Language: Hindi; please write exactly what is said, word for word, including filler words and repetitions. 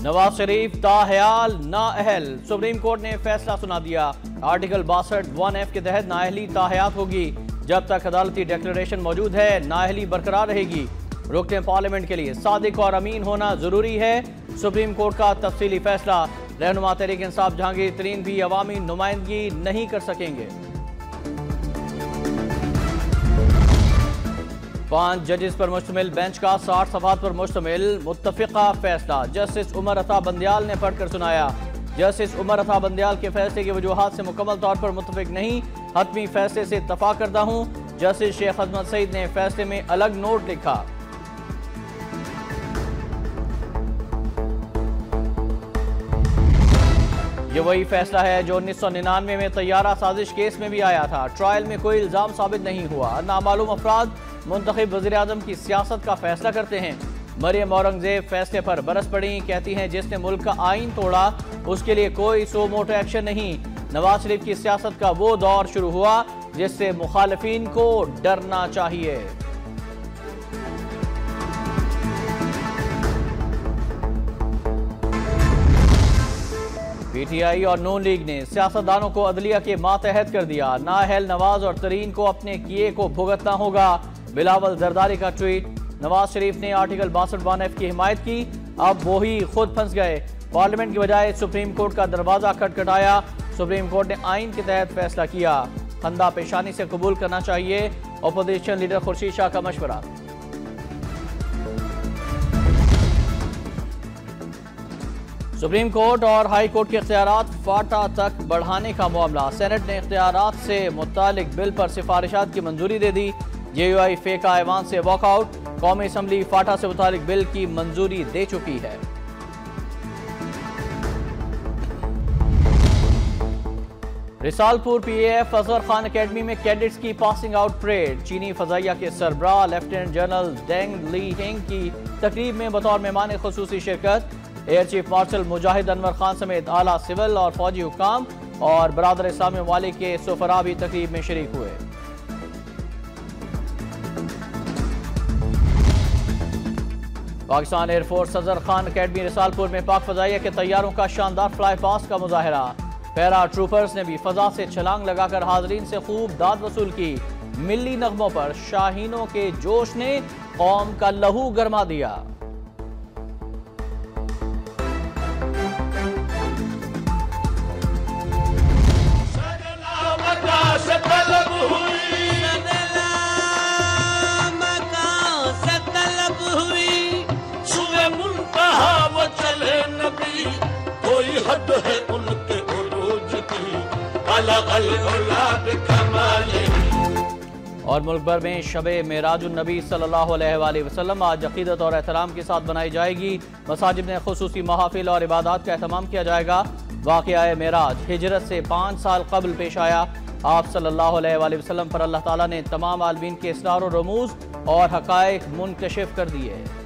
नवाज शरीफ ताहयाल नाअहल, सुप्रीम कोर्ट ने फैसला सुना दिया। आर्टिकल बासठ वन एफ के तहत नाअहली ताहयात होगी। जब तक अदालती डिक्लेरेशन मौजूद है नाअहली बरकरार रहेगी। रुकने पार्लियामेंट के लिए सादिक और अमीन होना जरूरी है। सुप्रीम कोर्ट का तफसीली फैसला। रहनुमा तहरीक इंसाफ जहांगीर तरीन भी अवामी नुमाइंदगी नहीं कर सकेंगे। पांच जजेस पर मुश्तमिल बेंच का साठ सफात पर मुश्तमिल मुत्तफिका फैसला जस्टिस उमर अता बंदियाल ने पढ़कर सुनाया। जस्टिस उमर अता बंदियाल के फैसले की वजूहात से मुकम्मल तौर पर मुत्तफिक नहीं, हतमी फैसले से इत्तफाक करता हूँ। जस्टिस शेख अहमद सईद ने फैसले में अलग नोट लिखा। ये वही फैसला है जो उन्नीस सौ निन्यानवे में तैयारा साजिश केस में भी आया था। ट्रायल में कोई इल्जाम साबित नहीं हुआ। नामालूम अफराद मुंतखब वज़ीर आज़म की सियासत का फैसला करते हैं। मरियम औरंगजेब फैसले पर बरस पड़ी, कहती हैं जिसने मुल्क का आइन तोड़ा उसके लिए कोई सो मोटो एक्शन नहीं। नवाज शरीफ की सियासत का वो दौर शुरू हुआ जिससे मुखालिफिन को डरना चाहिए। पीटीआई और नून लीग ने सियासतदानों को अदलिया के मातहत कर दिया। नाअहल नवाज और तरीन को अपने किए को भुगतना होगा। बिलावल जरदारी का ट्वीट। नवाज शरीफ ने आर्टिकल बासठ वन एफ की हिमायत की, अब वो ही खुद फंस गए। पार्लियामेंट की बजाय सुप्रीम कोर्ट का दरवाजा खटखटाया। सुप्रीम कोर्ट ने आइन के तहत फैसला किया। खंदा पेशानी से कबूल करना चाहिए। अपोजिशन लीडर खुर्शीद शाह का मशवरा। सुप्रीम कोर्ट और हाई कोर्ट के इख्तियारात फाटा तक बढ़ाने का मामला। सेनेट ने इख्तियारात से मुतालिक बिल पर सिफारिशात की मंजूरी दे दी। जे यू आई फेका ऐवान से वॉकआउट। कौमी असम्बली फाटा से मुतालिक बिल की मंजूरी दे चुकी है। Risalpur P A F Azhar Khan academy में कैडेट्स की पासिंग आउट परेड। चीनी फजाइया के सरबराह lieutenant general Deng Li Hing की तकरीब में बतौर मेहमान खुसूसी शिरकत। Air chief marshal Mujahid Anwar Khan समेत आला सिविल और फौजी हुकाम और बरादर इस्लामी ममालिक के सुफरा भी तकरीब में शरीक हुए। पाकिस्तान एयरफोर्स अजहर खान अकेडमी रिसालपुर में पाक फजाइया के तैयारों का शानदार फ्लाई पास्ट का मुजाहरा। पैरा ट्रूपर्स ने भी फजा से छलांग लगाकर हाजरीन से खूब दाद वसूल की। मिली नगमों पर शाहीनों के जोश ने कौम का लहू गरमा दिया। हद है उनके उरूज की, अलग औलाद कमाले। और मुल्क भर में शबे मेराजुन नबी सल्लल्लाहु अलैहि वसल्लम आज अकीदत और एहतराम के साथ बनाई जाएगी। मसाजिद में खुसूसी महाफिल और इबादत का एहतमाम किया जाएगा। वाक़या मेराज हिजरत से पाँच साल कबल पेश आया। आप सल्लल्लाहु अलैहि वसल्लम पर अल्लाह ताला ने तमाम आलमीन के इसरार और रमूज और हक़ाइक़ मुनकशिफ कर दिए।